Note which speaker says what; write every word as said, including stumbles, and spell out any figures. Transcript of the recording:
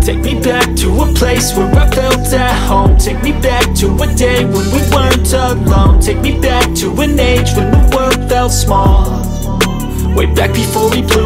Speaker 1: Take me back to a place where I felt at home. Take me back to a day when we weren't alone. Take me back to an age when the world felt small. Way back before we blew